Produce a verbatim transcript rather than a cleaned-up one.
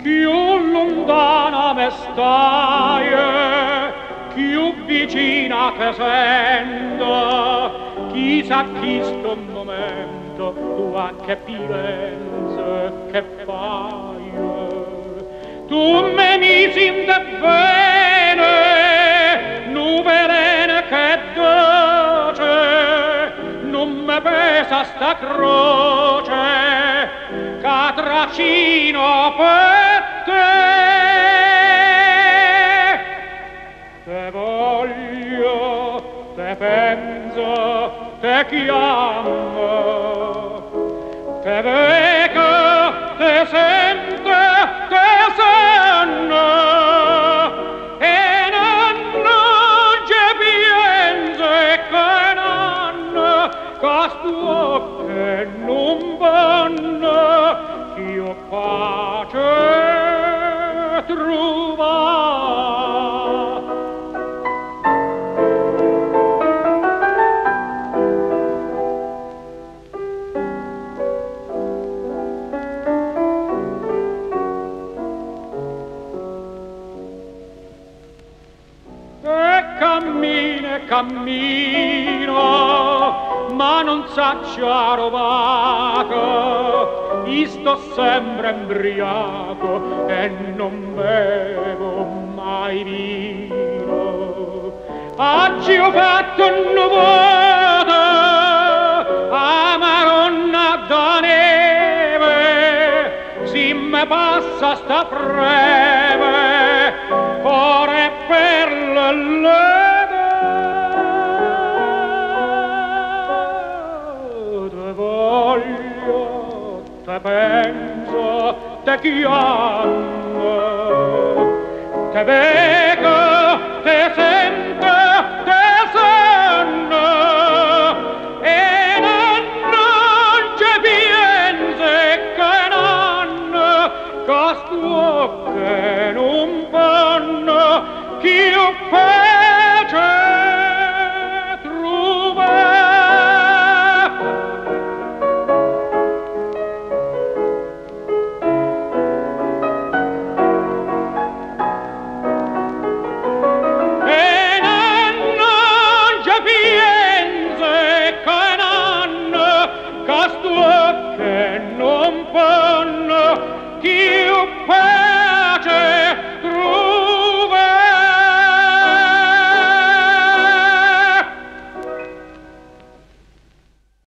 più lontana me stai, più vicina che sento, chissà chi sto momento, tu a che pensi, che fai. Tu me misi in te bene, nu veleno che dolce, non me pesa sta croce, che tracino per te. Te voglio, te penso, te chiamo, te vedo, te sento, te sento, e non ci penso e che non, casto che non vanno, io pace trovare. Cammino, cammino, ma non saccia rovato, io sto sempre embriaco e non bevo mai vino. Oggi ho fatto un nuoto, a Maronna da neve, si me passa sta breve, ora è per le te penso, te chiamo, te vedo